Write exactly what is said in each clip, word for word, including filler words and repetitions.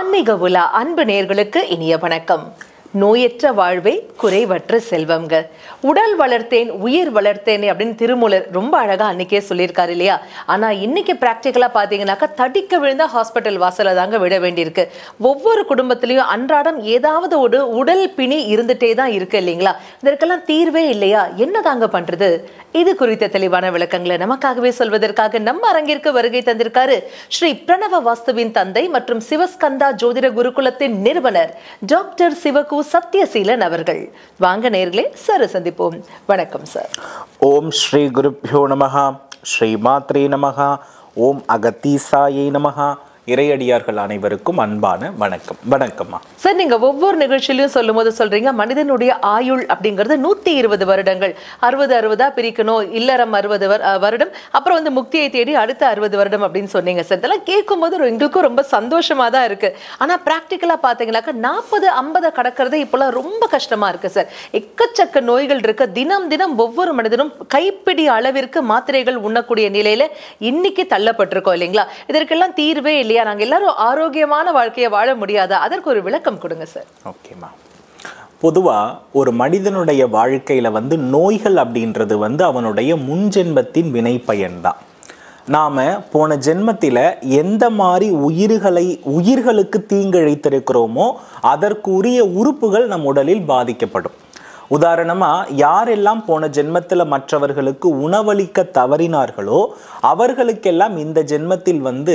ஆன்மீக உலா அன்பு நேயர்களுக்கு இனிய வணக்கம். நோயற்ற வாழ்வே குறைவற்ற செல்வம்ங்க. உடல் வளர்த்தேன் உயிர் வளர்த்தேன் அப்படின்னு திருமூலர் ரொம்ப அழகா அன்னைக்கே சொல்லியிருக்காரு இல்லையா? ஆனா இன்னைக்கு பிராக்டிக்கலா பாத்தீங்கன்னாக்கா தடிக்க விழுந்தா ஹாஸ்பிட்டல் வாசல தாங்க விட வேண்டியிருக்கு. ஒவ்வொரு குடும்பத்திலையும் அன்றாடம் ஏதாவது ஒரு உடல் பிணி இருந்துட்டே தான் இருக்கு இல்லைங்களா? இதற்கெல்லாம் தீர்வே இல்லையா? என்ன தாங்க பண்றது? இது குறித்த தெளிவான விளக்கங்களை நமக்காகவே சொல்வதற்காக நம்ம அரங்கிற்கு வருகை தந்திருக்காரு ஸ்ரீ பிரணவ வாஸ்துவின் தந்தை மற்றும் சிவஸ்கந்தா ஜோதிட குருகுலத்தின் நிறுவனர் டாக்டர் சிவகு சத்யசீலன் அவர்கள். வாங்க நேயர்களே, சார் சந்திப்போம். வணக்கம் சார். ஓம் ஸ்ரீ குருப்யோ நமஹ, ஸ்ரீ மாத்ரே நமஹ, ஓம் அகத்தீசாயை நமஹ. இறையடியார்கள் அனைவருக்கும் அன்பான வணக்கம். வணக்கம்மா. சார், நீங்க ஒவ்வொரு நிகழ்ச்சியிலும் சொல்லும் போது சொல்றீங்க மனிதனுடைய ஆயுள் அப்படிங்கிறது நூத்தி இருபது வருடங்கள். அறுபது அறுபதா பிரிக்கணும், இல்லறம் அறுபது வருடம், அப்புறம் வந்து முக்தியை தேடி அடுத்த அறுபது வருடம் அப்படின்னு சொன்னீங்க சார். இதெல்லாம் கேட்கும் போது எங்களுக்கும் ரொம்ப சந்தோஷமா தான் இருக்கு. ஆனா பிராக்டிக்கலா பாத்தீங்கன்னாக்கா நாற்பது ஐம்பது கடக்கிறது இப்பெல்லாம் ரொம்ப கஷ்டமா இருக்கு சார். எக்கச்சக்க நோய்கள் இருக்கு. தினம் தினம் ஒவ்வொரு மனிதனும் கைப்பிடி அளவிற்கு மாத்திரைகள் உண்ணக்கூடிய நிலையில இன்னைக்கு தள்ளப்பட்டிருக்கோம் இல்லைங்களா? இதற்கெல்லாம் தீர்வே இல்லையா? நாங்க எல்லாரும் ஆரோக்கியமான வாழ்க்கையை வாழ முடியாதா? அதற்கு ஒரு விளக்கம் கொடுங்க சார். ஓகேமா. பொதுவா ஒரு மனிதனுடைய வாழ்க்கையில வந்து நோய்கள் அப்படின்றது வந்து அவனுடைய முன்ஜென்மத்தின் வினை பயன்தான். நாம போன ஜென்மத்தில எந்த மாதிரி உயிர்களை உயிர்களுக்கு தீங்கிழைத்திருக்கிறோமோ அதற்குரிய உறுப்புகள் நம் உடலில் பாதிக்கப்படும். உதாரணமா, யாரெல்லாம் போன ஜென்மத்துல மற்றவர்களுக்கு உணவளிக்க தவறினார்களோ அவர்களுக்கெல்லாம் இந்த ஜென்மத்தில் வந்து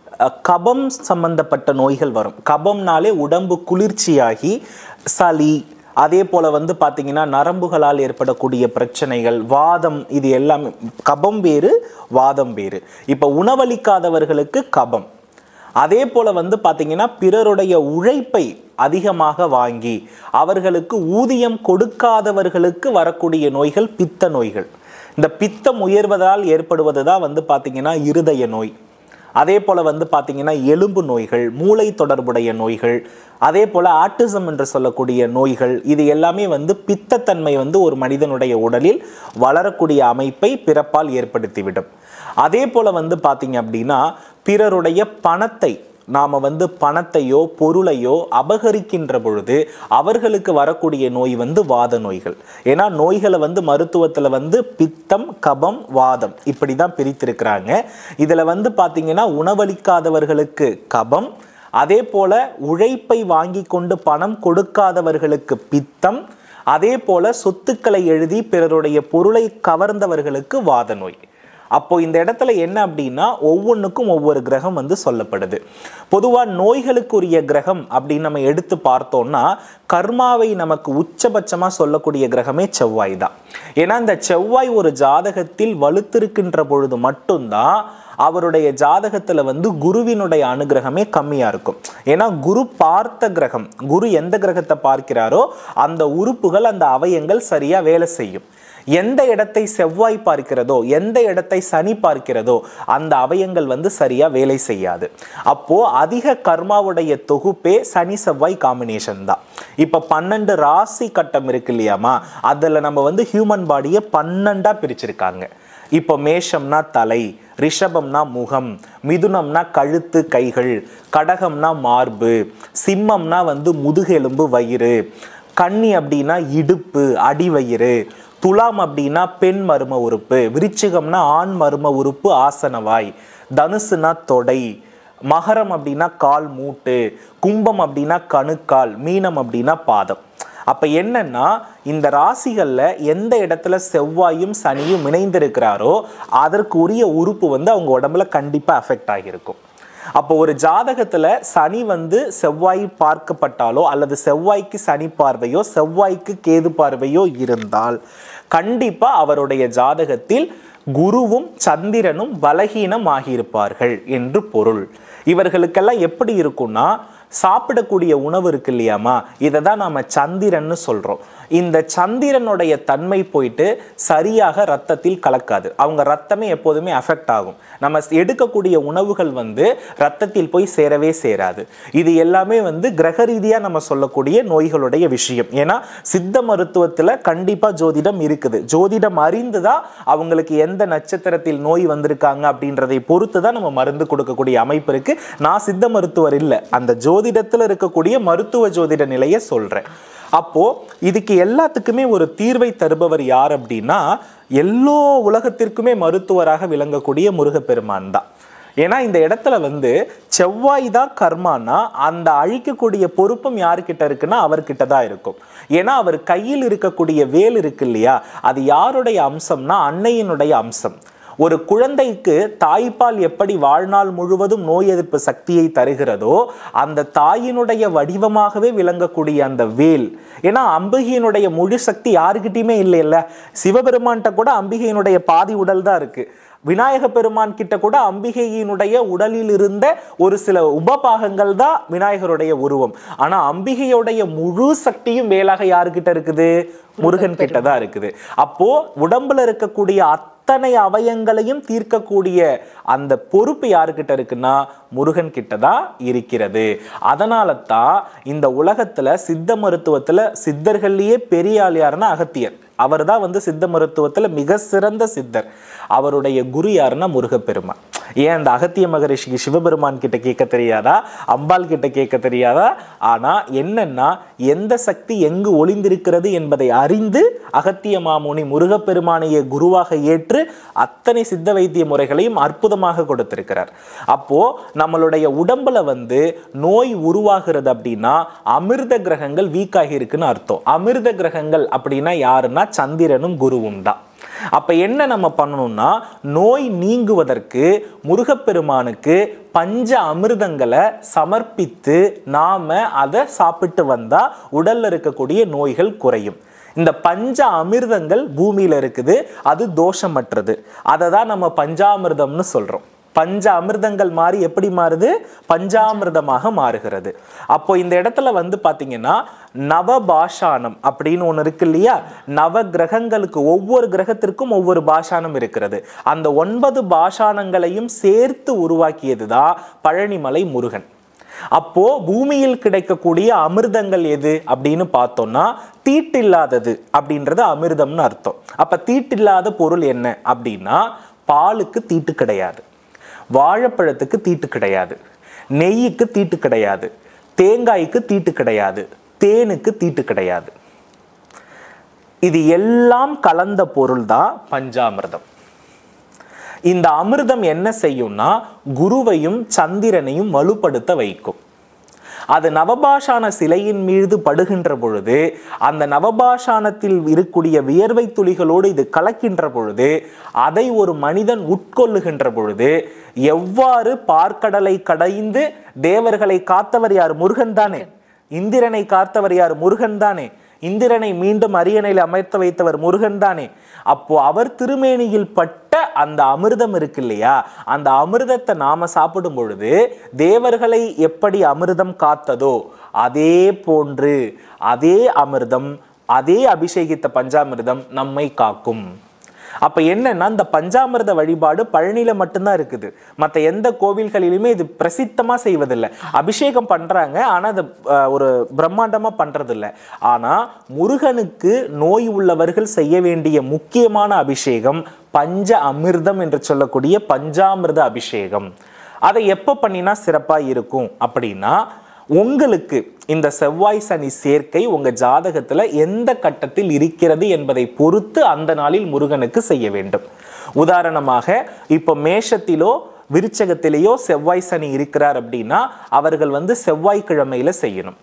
கபம் சம்பந்தப்பட்ட நோய்கள் வரும். கபம்னாலே உடம்பு குளிர்ச்சியாகி சளி, அதே போல வந்து பார்த்தீங்கன்னா நரம்புகளால் ஏற்படக்கூடிய பிரச்சனைகள், வாதம், இது எல்லாமே கபம் வேறு வாதம் வேறு. இப்போ உணவளிக்காதவர்களுக்கு கபம். அதே போல வந்து பார்த்தீங்கன்னா பிறருடைய உழைப்பை அதிகமாக வாங்கி அவர்களுக்கு ஊதியம் கொடுக்காதவர்களுக்கு வரக்கூடிய நோய்கள் பித்த நோய்கள். இந்த பித்தம் உயர்வதால் ஏற்படுவது தான் வந்து பார்த்தீங்கன்னா இருதய நோய். அதே போல் வந்து பார்த்தீங்கன்னா எலும்பு நோய்கள், மூளை தொடர்புடைய நோய்கள், அதே போல் ஆட்டிசம் என்று சொல்லக்கூடிய நோய்கள், இது எல்லாமே வந்து பித்தத்தன்மை வந்து ஒரு மனிதனுடைய உடலில் வளரக்கூடிய அமைப்பை பிறப்பால் ஏற்படுத்திவிடும். அதே போல் வந்து பார்த்தீங்க அப்படின்னா பிறருடைய பணத்தை நாம் வந்து பணத்தையோ பொருளையோ அபகரிக்கின்ற பொழுது அவர்களுக்கு வரக்கூடிய நோய் வந்து வாத நோய்கள். ஏன்னா நோய்களை வந்து மருத்துவத்தில் வந்து பித்தம், கபம், வாதம் இப்படி தான் பிரித்திருக்கிறாங்க. இதில் வந்து பார்த்தீங்கன்னா உணவளிக்காதவர்களுக்கு கபம், அதே போல உழைப்பை வாங்கி கொண்டு பணம் கொடுக்காதவர்களுக்கு பித்தம், அதே போல சொத்துக்களை எழுதி பிறருடைய பொருளை கவர்ந்தவர்களுக்கு வாத நோய். அப்போ இந்த இடத்துல என்ன அப்படின்னா ஒவ்வொன்றுக்கும் ஒவ்வொரு கிரகம் வந்து சொல்லப்படுது. பொதுவாக நோய்களுக்குரிய கிரகம் அப்படின்னு நம்ம எடுத்து பார்த்தோம்னா கர்மாவை நமக்கு உச்சபட்சமாக சொல்லக்கூடிய கிரகமே செவ்வாய் தான். ஏன்னா இந்த செவ்வாய் ஒரு ஜாதகத்தில் வலுத்திருக்கின்ற பொழுது மட்டும்தான் அவருடைய ஜாதகத்துல வந்து குருவினுடைய அனுகிரகமே கம்மியா இருக்கும். ஏன்னா குரு பார்த்த கிரகம், குரு எந்த கிரகத்தை பார்க்கிறாரோ அந்த உறுப்புகள், அந்த அவயங்கள் சரியா வேலை செய்யும். எந்த இடத்தை செவ்வாய் பார்க்கிறதோ, எந்த இடத்தை சனி பார்க்கிறதோ அந்த அவயங்கள் வந்து சரியா வேலை செய்யாது. அப்போ அதிக கர்மாவுடைய தொகுப்பே சனி செவ்வாய் காம்பினேஷன் தான். இப்ப பன்னெண்டு ராசி கட்டம் இருக்கு இல்லையாமா, அதுல நம்ம வந்து ஹியூமன் பாடியை பன்னெண்டா பிரிச்சிருக்காங்க. இப்போ மேஷம்னா தலை, ரிஷபம்னா முகம், மிதுனம்னா கழுத்து கைகள், கடகம்னா மார்பு, சிம்மம்னா வந்து முதுகெலும்பு வயிறு, கன்னி அப்படின்னா இடுப்பு அடிவயிறு, துலாம் அப்படின்னா பெண் மர்ம உறுப்பு, விருச்சிகம்னா ஆண் மர்ம உறுப்பு ஆசனவாய், தனுசுனா தொடை, மகரம் அப்படின்னா கால் மூட்டு, கும்பம் அப்படின்னா கணுக்கால், மீனம் அப்படின்னா பாதம். அப்ப என்னன்னா இந்த ராசிகள்ல எந்த இடத்துல செவ்வாயும் சனியும் இணைந்திருக்கிறாரோ அதற்கு உரிய உறுப்பு வந்து அவங்க உடம்புல கண்டிப்பா அஃபெக்ட் ஆகியிருக்கும். அப்போ ஒரு ஜாதகத்துல சனி வந்து செவ்வாய் பார்க்கப்பட்டாலோ அல்லது செவ்வாய்க்கு சனி பார்வையோ செவ்வாய்க்கு கேது பார்வையோ இருந்தால் கண்டிப்பா அவருடைய ஜாதகத்தில் குருவும் சந்திரனும் பலகீனம் ஆகியிருப்பார்கள் என்று பொருள். இவர்களுக்கெல்லாம் எப்படி இருக்கும்னா சாப்பிடக்கூடிய உணவு இருக்கு இல்லையாமா, இதை தான் நாம சந்திரன்னு சொல்றோம். இந்த சந்திரனுடைய தன்மை போயிட்டு சரியாக ரத்தத்தில் கலக்காது. அவங்க ரத்தமே எப்போதுமே அஃபெக்ட் ஆகும். நம்ம எடுக்கக்கூடிய உணவுகள் வந்து ரத்தத்தில் போய் சேரவே சேராது. இது எல்லாமே வந்து கிரக ரீதியா நம்ம சொல்லக்கூடிய நோய்களுடைய விஷயம். ஏன்னா சித்த மருத்துவத்துல கண்டிப்பா ஜோதிடம் இருக்குது. ஜோதிடம் அறிந்துதான் அவங்களுக்கு எந்த நட்சத்திரத்தில் நோய் வந்திருக்காங்க அப்படின்றதை பொறுத்து தான் நம்ம மருந்து கொடுக்கக்கூடிய அமைப்பு இருக்கு. நான் சித்த மருத்துவர் இல்லை, அந்த ஜோதி ஜோதிடத்துல இருக்கக்கூடிய மருத்துவ ஜோதிட நிலையை சொல்றேன். அப்போ இதுக்கு எல்லாத்துக்குமே ஒரு தீர்வை தருபவர் யார் அப்படின்னா, எல்லோ உலகத்திற்குமே மருத்துவராக விளங்கக்கூடிய முருகப்பெருமான் தான். ஏன்னா இந்த இடத்துல வந்து செவ்வாய் தான் கர்மானா அந்த அழிக்கக்கூடிய பொறுப்பும் யாருக்கிட்ட இருக்குன்னா அவர்கிட்ட தான் இருக்கும். ஏன்னா அவர் கையில் இருக்கக்கூடிய வேல் இருக்கு இல்லையா, அது யாருடைய அம்சம்னா அன்னையினுடைய அம்சம். ஒரு குழந்தைக்கு தாய்ப்பால் எப்படி வாழ்நாள் முழுவதும் நோய் எதிர்ப்பு சக்தியை தருகிறதோ அந்த தாயினுடைய வடிவமாகவே விளங்கக்கூடிய அந்த வேல். ஏன்னா அம்பிகையினுடைய முழு சக்தி யாருக்கிட்டையுமே இல்லை இல்ல. சிவபெருமான்கிட்ட கூட அம்பிகையினுடைய பாதி உடல் தான் இருக்கு. விநாயக பெருமான் கிட்ட கூட அம்பிகையினுடைய உடலில் இருந்த ஒரு சில உபபாகங்கள் தான் விநாயகருடைய உருவம். ஆனா அம்பிகையுடைய முழு சக்தியும் வேலாக யாருக்கிட்ட இருக்குது? முருகன் கிட்ட தான் இருக்குது. அப்போ உடம்புல இருக்கக்கூடிய அத்தனை அவயங்களையும் தீர்க்கக்கூடிய அந்த பொறுப்பு யாருக்கிட்ட இருக்குன்னா முருகன் கிட்ட தான் இருக்கிறது. அதனால தான் இந்த உலகத்துல சித்த மருத்துவத்துல சித்தர்கள்லயே பெரிய ஆள் யாருன்னா அகத்தியர். அவர் தான் வந்து சித்த மருத்துவத்துல மிக சிறந்த சித்தர். அவருடைய குரு யாருன்னா முருகப்பெருமான். ஏன் அந்த அகத்திய மகரிஷிக்கு சிவபெருமான் கிட்ட கேட்க தெரியாதா, அம்பாள் கிட்ட கேட்க தெரியாதா? ஆனா என்னன்னா எந்த சக்தி எங்கு ஒளிந்திருக்கிறது என்பதை அறிந்து அகத்திய மாமுனி முருகப்பெருமானையே குருவாக ஏற்று அத்தனை சித்த வைத்திய முறைகளையும் அற்புதமாக கொடுத்திருக்கிறார். அப்போ நம்மளுடைய உடம்புல வந்து நோய் உருவாகிறது அப்படின்னா அமிர்த கிரகங்கள் வீக் ஆகி இருக்குன்னு அர்த்தம். அமிர்த கிரகங்கள் அப்படின்னா யாருன்னா சந்திரனும் குருவும் தான். அப்ப என்ன நம்ம பண்ணணும்னா நோய் நீங்குவதற்கு முருகப்பெருமானுக்கு பஞ்ச அமிர்தங்களை சமர்ப்பித்து நாம அதை சாப்பிட்டு வந்தா உடல்ல இருக்கக்கூடிய நோய்கள் குறையும். இந்த பஞ்ச அமிர்தங்கள் பூமியில இருக்குது, அது தோஷமற்றது. அதை தான் நம்ம பஞ்சாமிர்தம்னு சொல்றோம். பஞ்ச அமிர்தங்கள் மாறி எப்படி மாறுது? பஞ்சாமிர்தமாக மாறுகிறது. அப்போ இந்த இடத்துல வந்து பாத்தீங்கன்னா நவபாஷானம் அப்படின்னு ஒண்ணு இருக்கு இல்லையா. நவ கிரகங்களுக்கு ஒவ்வொரு கிரகத்திற்கும் ஒவ்வொரு பாஷானம் இருக்கிறது. அந்த ஒன்பது பாஷானங்களையும் சேர்த்து உருவாக்கியதுதான் பழனிமலை முருகன். அப்போ பூமியில் கிடைக்கக்கூடிய அமிர்தங்கள் எது அப்படின்னு பார்த்தோம்னா தீட்டில்லாதது அப்படின்றது அமிர்தம்னு அர்த்தம். அப்ப தீட்டில்லாத பொருள் என்ன அப்படின்னா பாலுக்கு தீட்டு கிடையாது, வாழைப்பழத்துக்கு தீட்டு கிடையாது, நெய்யுக்கு தீட்டு கிடையாது, தேங்காய்க்கு தீட்டு கிடையாது, தேனுக்கு தீட்டு கிடையாது. இது எல்லாம் கலந்த பொருள் தான் பஞ்சாமிர்தம். இந்த அமிர்தம் என்ன செய்யும்னா குருவையும் சந்திரனையும் வலுப்படுத்த வைக்கும். அது நவபாஷான சிலையின் மீது படுகின்ற பொழுது அந்த நவபாஷானத்தில் இருக்கக்கூடிய வியர்வை துளிகளோடு இது கலக்கின்ற பொழுது அதை ஒரு மனிதன் உட்கொள்ளுகின்ற பொழுது எவ்வாறு பார்க்கடலை கடைந்து தேவர்களை காத்தவர் யார்? முருகன் தானே. இந்திரனை காத்தவர் யார்? முருகன் தானே. இந்திரனை மீண்டும் அரியணையில் அமர்த்த வைத்தவர் முருகன் தானே. அப்போ அவர் திருமேனியில் பட்ட அந்த அமிர்தம் இருக்கு இல்லையா, அந்த அமிர்தத்தை நாம சாப்பிடும் பொழுது தேவர்களை எப்படி அமிர்தம் காத்ததோ அதே போன்று அதே அமிர்தம், அதே அபிஷேகித்த பஞ்சாமிர்தம் நம்மை காக்கும். அப்ப என்னன்னா இந்த பஞ்சாமிர்த வழிபாடு பழனியில மட்டும்தான் இருக்குது. மற்ற எந்த கோவில்களிலுமே இது பிரசித்தமா செய்வதில்லை. அபிஷேகம் பண்றாங்க, ஆனா அது ஒரு பிரம்மாண்டமா பண்றது இல்லை. ஆனா முருகனுக்கு நோய் உள்ளவர்கள் செய்ய வேண்டிய முக்கியமான அபிஷேகம் பஞ்ச அமிர்தம் என்று சொல்லக்கூடிய பஞ்சாமிர்த அபிஷேகம். அதை எப்ப பண்ணினா சிறப்பா இருக்கும் அப்படின்னா உங்களுக்கு இந்த செவ்வாய் சனி சேர்க்கை உங்க ஜாதகத்துல எந்த கட்டத்தில் இருக்கிறது என்பதை பொறுத்து அந்த நாளில் முருகனுக்கு செய்ய வேண்டும். உதாரணமாக இப்போ மேஷத்திலோ விருச்சகத்திலேயோ செவ்வாய் சனி இருக்கிறார் அப்படின்னா அவர்கள் வந்து செவ்வாய்க்கிழமையில செய்யணும்.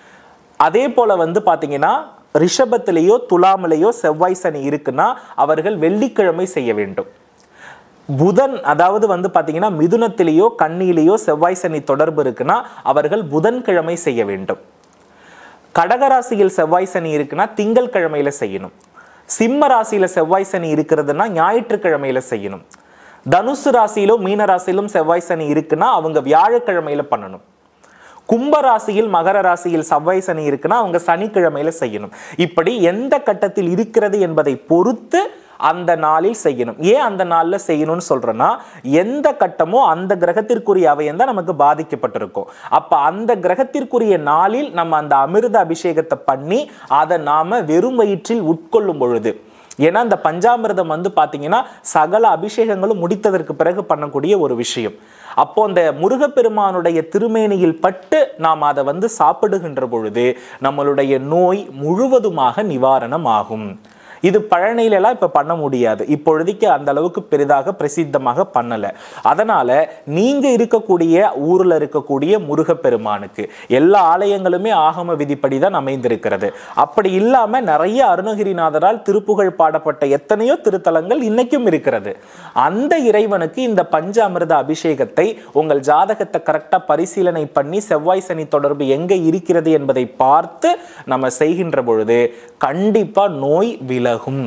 அதே போல வந்து பாத்தீங்கன்னா ரிஷபத்திலேயோ துலாமிலேயோ செவ்வாய் சனி இருக்குன்னா அவர்கள் வெள்ளிக்கிழமை செய்ய வேண்டும். புதன் அதாவது வந்து பாத்தீங்கன்னா மிதுனத்திலேயோ கன்னியிலேயோ செவ்வாய் சனி தொடர்பு இருக்குன்னா அவர்கள் புதன்கிழமை செய்ய வேண்டும். கடகராசியில் செவ்வாய் சனி இருக்குன்னா திங்கள் கிழமையில செய்யணும். சிம்ம ராசியில செவ்வாய் சனி இருக்கிறதுனா ஞாயிற்றுக்கிழமையில செய்யணும். தனுசு ராசியிலும் மீன ராசியிலும் செவ்வாய் சனி இருக்குன்னா அவங்க வியாழக்கிழமையில பண்ணணும். கும்ப ராசியில் மகர ராசியில் செவ்வாய் சனி இருக்குன்னா அவங்க சனிக்கிழமையில செய்யணும். இப்படி எந்த கட்டத்தில் இருக்கிறது என்பதை பொறுத்து அந்த நாளில் செய்யணும். ஏன் அந்த நாள்ல செய்யணும்னு சொல்றேன்னா எந்த கட்டமோ அந்த கிரகத்திற்குரிய அவயம் தான் நமக்கு பாதிக்கப்பட்டிருக்கும். அப்ப அந்த கிரகத்திற்குரிய நாளில் நம்ம அந்த அமிர்த அபிஷேகத்தை பண்ணி அதை நாம வெறும் வயிற்றில் உட்கொள்ளும் பொழுது ஏன்னா இந்த பஞ்சாமிர்தம் வந்து பார்த்தீங்கன்னா சகல அபிஷேகங்களும் முடித்ததற்கு பிறகு பண்ணக்கூடிய ஒரு விஷயம். அப்போ அந்த முருகப்பெருமானுடைய திருமேனியில் பட்டு நாம் அதை வந்து சாப்பிடுகின்ற பொழுது நம்மளுடைய நோய் முழுவதுமாக நிவாரணம் ஆகும். இது பழனியிலலாம் இப்போ பண்ண முடியாது, இப்பொழுதைக்கு அந்த அளவுக்கு பெரிதாக பிரசித்தமாக பண்ணலை. அதனால நீங்க இருக்கக்கூடிய ஊரில் இருக்கக்கூடிய முருகப்பெருமானுக்கு எல்லா ஆலயங்களுமே ஆகம விதிப்படி தான் அமைந்திருக்கிறது. அப்படி இல்லாமல் நிறைய அருணகிரிநாதரால் திருப்புகழ் பாடப்பட்ட எத்தனையோ திருத்தலங்கள் இன்னைக்கும் இருக்கிறது. அந்த இறைவனுக்கு இந்த பஞ்ச அமிர்த அபிஷேகத்தை உங்கள் ஜாதகத்தை கரெக்டாக பரிசீலனை பண்ணி செவ்வாய் சனி தொடர்பு எங்கே இருக்கிறது என்பதை பார்த்து நம்ம செய்கின்ற பொழுது கண்டிப்பா நோய் வில.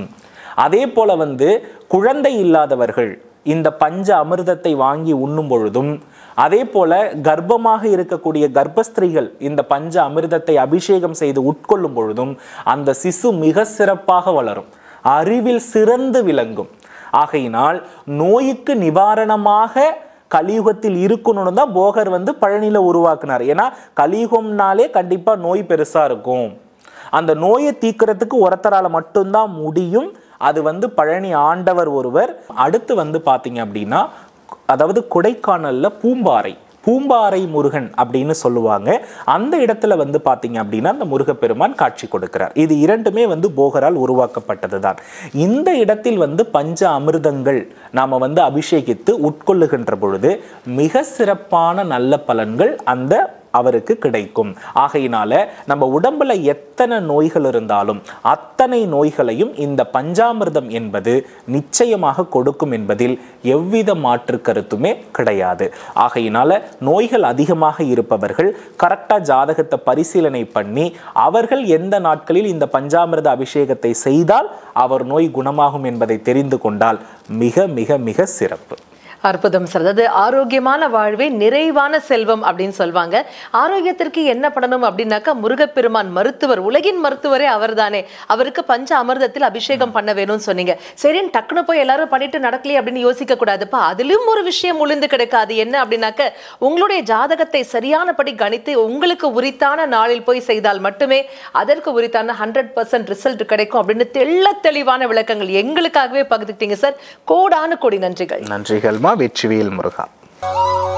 அதே போல வந்து குழந்தை இல்லாதவர்கள் இந்த பஞ்ச அமிர்தத்தை வாங்கி உண்ணும் பொழுதும், அதே போல கர்ப்பமாக இருக்கக்கூடிய கர்ப்பஸ்திரீகள் இந்த பஞ்ச அமிர்தத்தை அபிஷேகம் செய்து உட்கொள்ளும் பொழுதும் அந்த சிசு மிக சிறப்பாக வளரும், அறிவில் சிறந்து விளங்கும். ஆகையினால் நோய்க்கு நிவாரணமாக கலியுகத்தில் இருக்கணும்னு தான் போகர் வந்து பழனியில உருவாக்குனார். ஏன்னா கலியுகம்னாலே கண்டிப்பா நோய் பெருசா இருக்கும். அந்த நோயை தீக்கிறதுக்கு ஒருத்தரால மட்டும்தான் முடியும். அது வந்து பழனி ஆண்டவர் ஒருவர். அடுத்து வந்து பாத்தீங்க அப்படின்னா, அதாவது கொடைக்கானல்ல பூம்பாறை பூம்பாறை முருகன் அப்படின்னு சொல்லுவாங்க. அந்த இடத்துல வந்து பாத்தீங்க அப்படின்னா அந்த முருகப்பெருமான் காட்சி கொடுக்கிறார். இது இரண்டுமே வந்து போகரால் உருவாக்கப்பட்டது தான். இந்த இடத்தில் வந்து பஞ்ச அமிர்தங்கள் நாம வந்து அபிஷேகித்து உட்கொள்ளுகின்ற பொழுது மிக சிறப்பான நல்ல பலன்கள் அந்த அவருக்கு கிடைக்கும். ஆகையினால நம்ம உடம்புல எத்தனை நோய்கள் இருந்தாலும் அத்தனை நோய்களையும் இந்த பஞ்சாமிர்தம் என்பது நிச்சயமாக கொடுக்கும் என்பதில் எவ்வித மாற்று கருத்துமே கிடையாது. ஆகையினால நோய்கள் அதிகமாக இருப்பவர்கள் கரெக்டா ஜாதகத்தை பரிசீலனை பண்ணி அவர்கள் எந்த நாட்களில் இந்த பஞ்சாமிர்த அபிஷேகத்தை செய்தால் அவர் நோய் குணமாகும் என்பதை தெரிந்து கொண்டால் மிக மிக மிக சிறப்பு. அற்புதம் சார். அதாவது ஆரோக்கியமான வாழ்வே நிறைவான செல்வம் அப்படின்னு சொல்லுவாங்க. ஆரோக்கியத்திற்கு என்ன பண்ணணும் அப்படின்னாக்கா முருகப்பெருமான் மருத்துவர், உலகின் மருத்துவரே அவர் தானே. அவருக்கு பஞ்ச அமிர்தத்தில் அபிஷேகம் பண்ண வேணும்னு சொன்னீங்க. சரின்னு டக்குனு போய் எல்லாரும் பண்ணிட்டு நடக்கலையே அப்படின்னு யோசிக்க கூடாதுப்பா. அதிலும் ஒரு விஷயம் உளுந்து கிடைக்காது. என்ன அப்படின்னாக்க உங்களுடைய ஜாதகத்தை சரியானபடி கணித்து உங்களுக்கு உரித்தான நாளில் போய் செய்தால் மட்டுமே அதற்கு உரித்தான ஹண்ட்ரட் பர்சன்ட் ரிசல்ட் கிடைக்கும் அப்படின்னு தெள்ள தெளிவான விளக்கங்கள் எங்களுக்காகவே பகிர்ந்துட்டீங்க சார். கோடானு கோடி நன்றிகள். நன்றிகள். வெற்றிவேல் முருகா.